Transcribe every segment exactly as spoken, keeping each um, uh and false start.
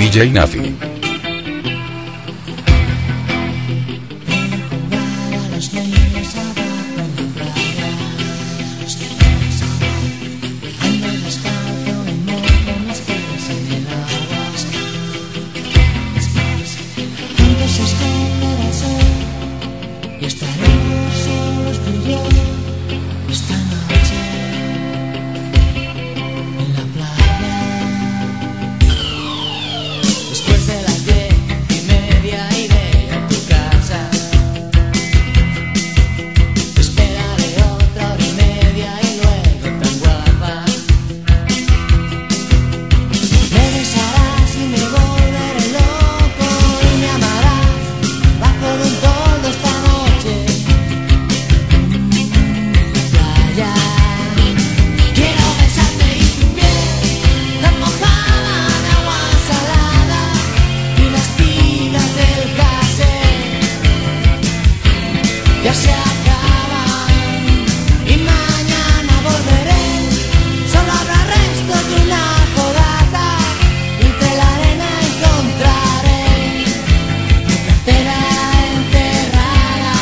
D J Nafi. Y estaremos solos tú y yo esta noche en la playa. Después de las diez y media iré a tu casa. Te esperaré otra hora y media y luego tan guapa me besarás y me volveré loco y me amarás bajo de un toldo esta noche. Quiero besarte y tu piel tan mojada de agua salada y las pilas del cassette ya se acaban y mañana volveré. Solo habrá restos de una fogata y entre la arena encontraré mi cartera enterrada.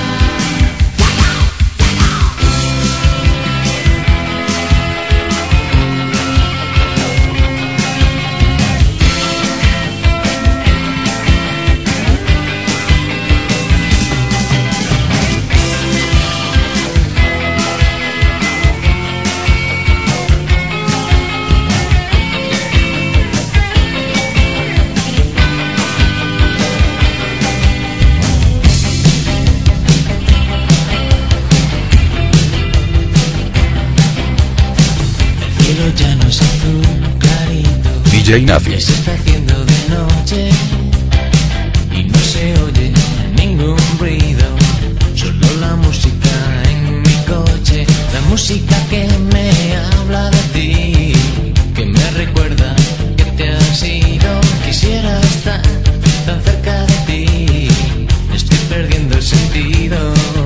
El cielo ya no es azul clarito, D J Nafi. ya se está haciendo de noche y no se oye ningún ruido, solo la música en mi coche, la música que me habla de ti, que me recuerda que te has ido. Quisiera estar tan cerca de ti, estoy perdiendo el sentido.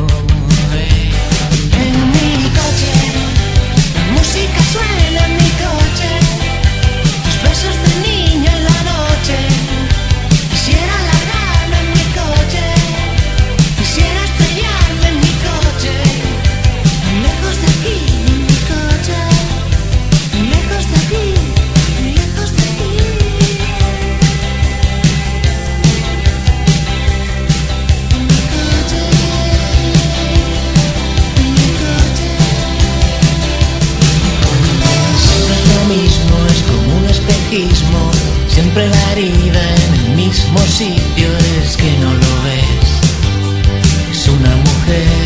En mi coche la música suena, en mi coche tus besos de niño en la noche. Quisiera largarme en mi coche, quisiera estrellarme en mi coche, lejos de aquí, en mi coche, lejos de aquí, lejos de aquí. En mi coche, en mi coche. Siempre es lo mismo, es como un espejismo, siempre la herida en el mismo sitio. Es que no lo ves, es una mujer.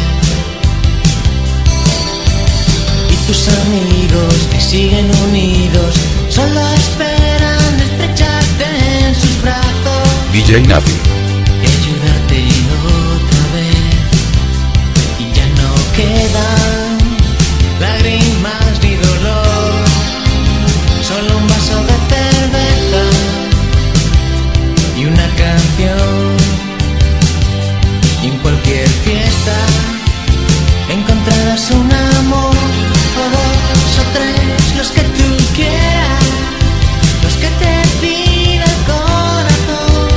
Y tus amigos que siguen unidos solo esperan estrecharte en sus brazos D J Nafi. y ayudarte otra vez. Y ya no quedan lágrimas ni dolor, solo un vaso de cerveza y una canción. Y en cualquier fiesta encontrarás un amor, o dos o tres, los que tú quieras, los que te pida el corazón.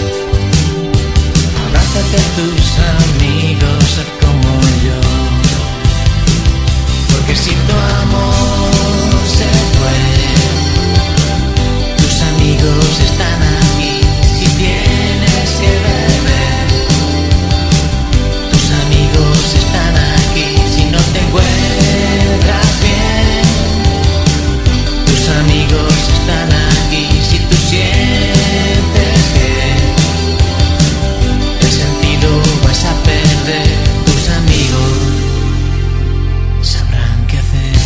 Abrázate a tus amigos, haz como yo, porque si tu amor se fue, tus amigos están aquí. Si tienes que beber, tus amigos están aquí. Si no te encuentras bien, tus amigos están aquí. Si tú sientes que el sentido vas a perder, tus amigos sabrán qué hacer.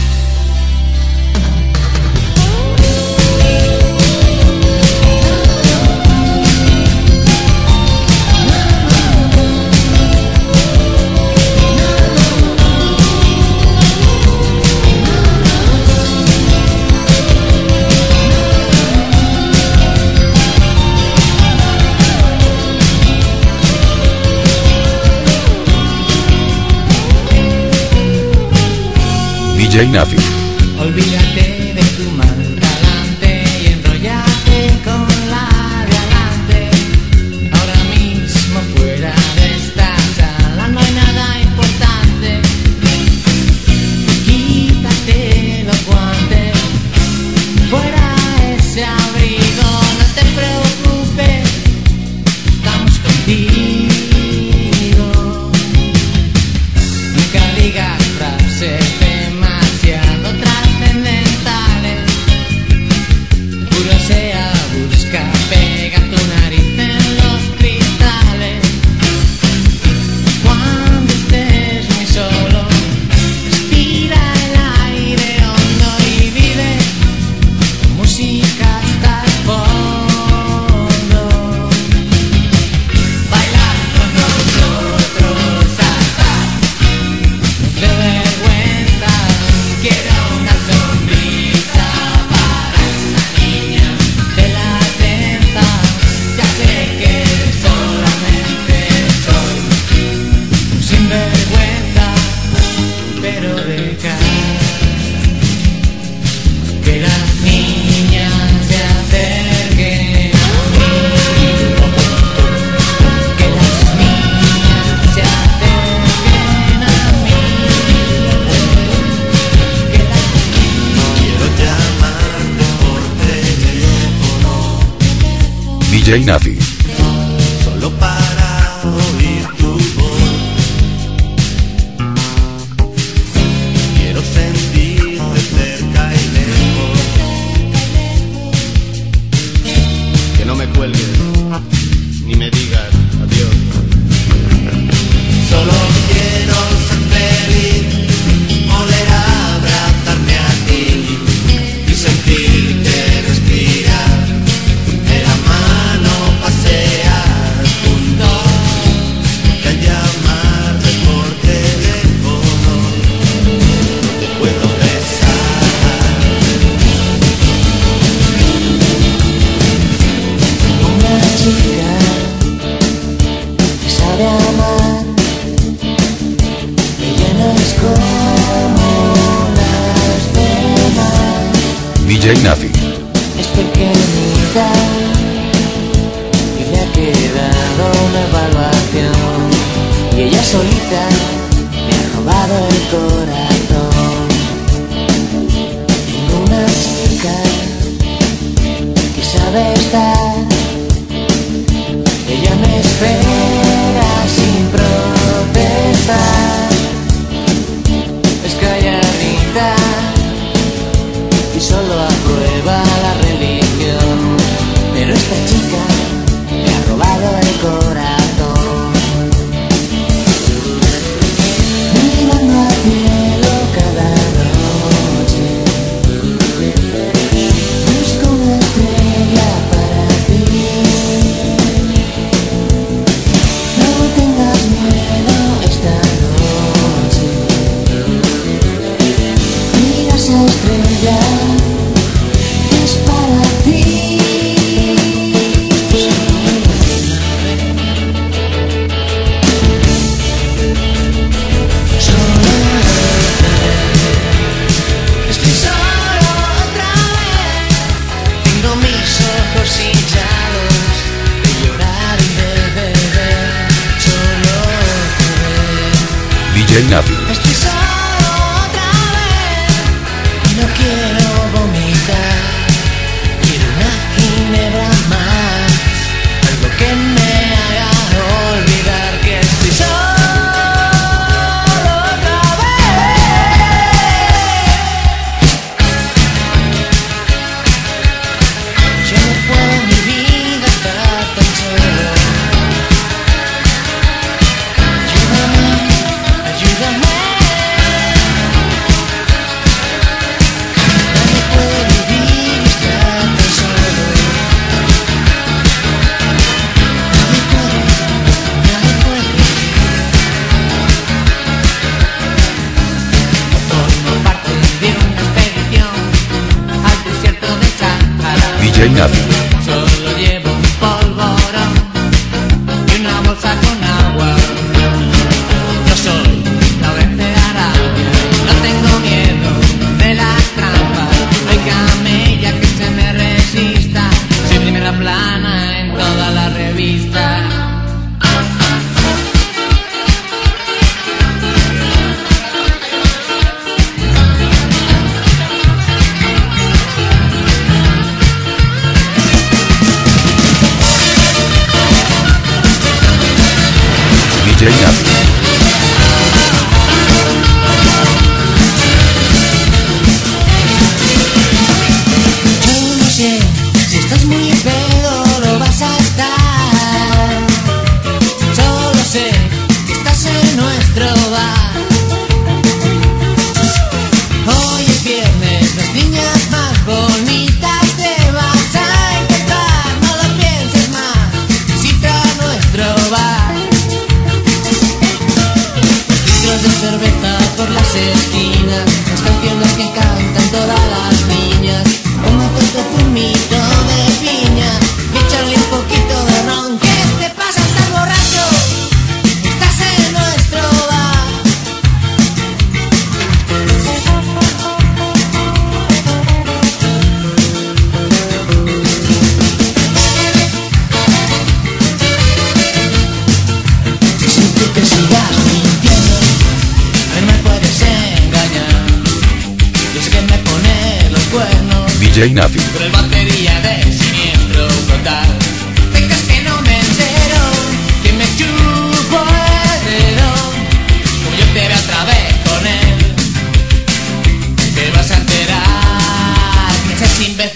D J Nafi. Olvídate de tu mal talante y enrollate con D J Navi. Solo para oír tu voz. Quiero sentirte cerca y lejos. Que no me cuelgues ni me digas adiós. Solo quiero ser feliz, poder abrazarme a ti y sentirte respirar, de la mano pasear juntos, que al llamarte por teléfono no te puedo besar. Una chica que sabe amar, ella no es como las demás. D J Navi. Es pequeñita y le ha quedado una evaluación, y ella solita me ha robado el corazón. Tengo una chica que sabe estar, ella me espera sin protestar, es calladita y solo aprueba la religión, pero esta chica me ha robado el corazón. Mirando al cielo cada noche, busco una estrella para ti. No tengas miedo esta noche, mira esa estrella, es para ti. Solo otra vez, estoy solo otra vez. Tengo mis ojos hinchados de llorar y de beber. Solo otra vez, D J Navi. estoy solo otra vez y no quiero vomitar. Quiero una ginebra más, algo que me haga olvidar que estoy solo otra vez. Yo no puedo en mi vida estar tan solo. Ayúdame, ayúdame. Nadie puede vivir y estar tan solo. Nadie puede, nadie puede. Formo parte de una expedición al desierto de Sahara. D J Navi. Solo llevo un polvorón y una bolsa con agua. Yo soy la oveja de Arabia, no tengo miedo de las trampas. No hay camella que se me resista, soy primera plana en toda la revista. D J Navi. Yo no sé si estás muy pedo lo vas a estar. Solo sé que estás en nuestro bar. Hoy es viernes, las niñas más bonitas te vas a encontrar. No lo pienses más, visita nuestro bar. Litros de cerveza por las esquinas, las canciones que cantan todas las niñas. Un poquito zumito de piña y echarle un poquito de ron. ¿Qué te pasa? ¿Estás borracho? Estás en nuestro bar. Siento que sigas mintiendo, no me puedes engañar. Y es que me pone los cuernos D J Navi. pero el batería de Siniestro total. Te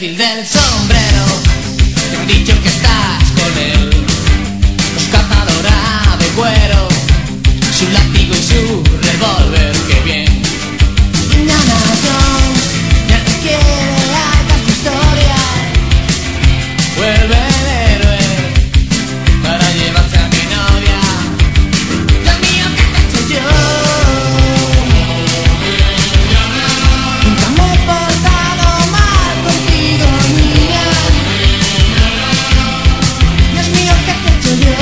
imbécil del sombrero. Te han dicho que estás con él. Los cazadora de cuero, su látigo y su revólver, qué bien. Indiana Jones ya te quiere, hagas tu historia. Vuelve el héroe para llevarse a mi novia. Dios mío, ¿qué te he hecho yo? Nunca me he portado mal contigo, niña. Dios mío, ¿qué te he hecho yo?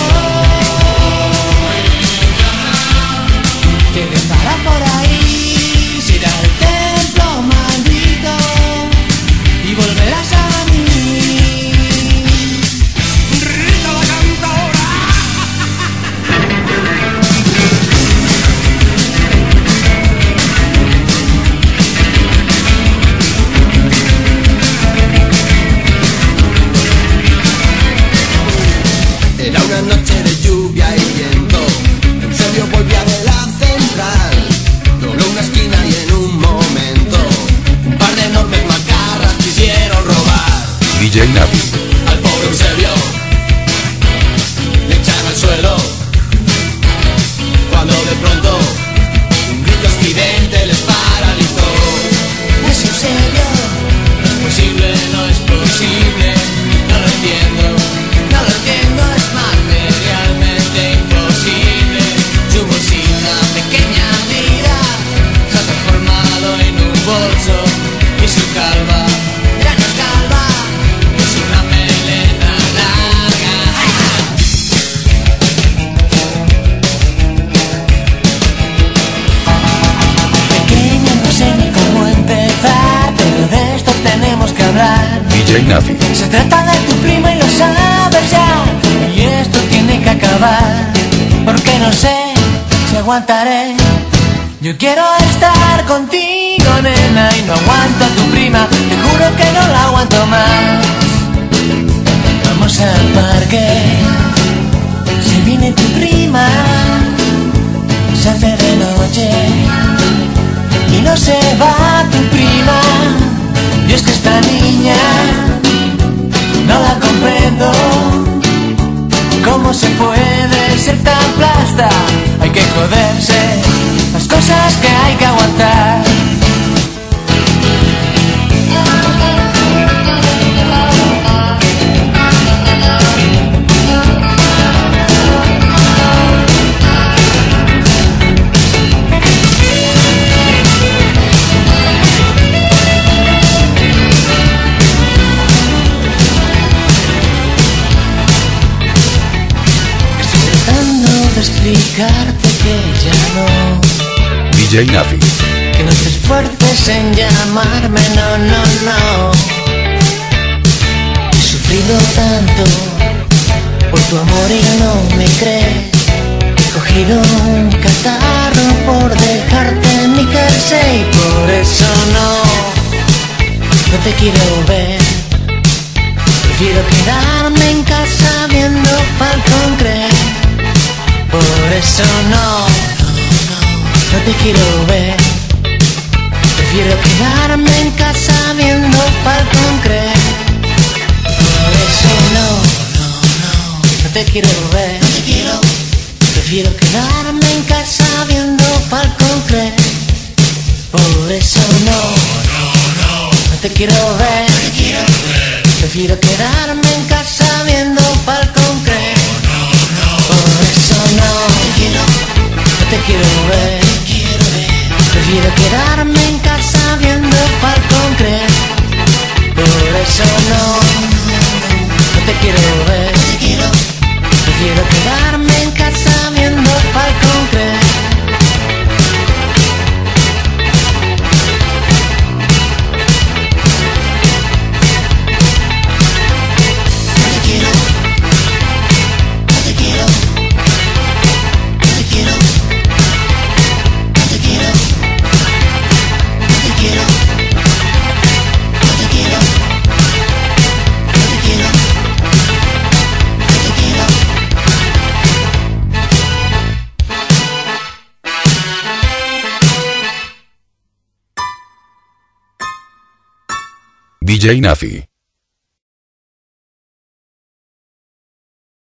Que estará por ahí, se irá al templo maldito y volverás a mí. Rita la cantora. Era una noche de lluvia y viento. Eusebio volvía de la central, dobló una esquina y en un momento un par de enormes macarras quisieron robar D J Navi. al pobre Eusebio. Le echan al suelo cuando de pronto un grito estridente les paralizó. Es Eusebio, No es posible, no es posible, no lo entiendo, no lo entiendo, es materialmente imposible. Su bolsita pequeña vida se ha transformado en un bolso y su calva ya no es calva. es una melena larga. Pequeño, no sé ni cómo empezar, pero de esto tenemos que hablar. D J Navi. Se trata de tu prima y lo sabes ya, y esto tiene que acabar, porque no sé si aguantaré. Yo quiero estar contigo, nena, y no aguanto a tu prima, te juro que no la aguanto más. Vamos al parque, se viene tu prima, se hace de noche y no se va tu prima. Y es que esta niña no la comprendo. ¿Cómo se puede ser tan plasta? Hay que joderse, las cosas que hay que aguantar. Explicarte que ya no, D J Navi. que no te esfuerces en llamarme, no, no, no. He sufrido tanto por tu amor y no me crees. He cogido un catarro por dejarte en mi jersey, por eso no, no te quiero ver. Prefiero quedarme en casa viendo Falcon Crest. Por eso no, no te quiero ver. Prefiero quedarme en casa viendo Falcon Crest. Por eso no, no te quiero ver. Prefiero quedarme en casa viendo Falcon Crest. Por eso no, no te quiero ver. Prefiero quedarme en casa viendo Falcon Crest. Por eso no, no te quiero ver. Prefiero quedarme en casa viendo Falcon Crest. Por eso no, no te quiero ver. Prefiero quedarme en casa viendo Falcon Crest. D J Nafi.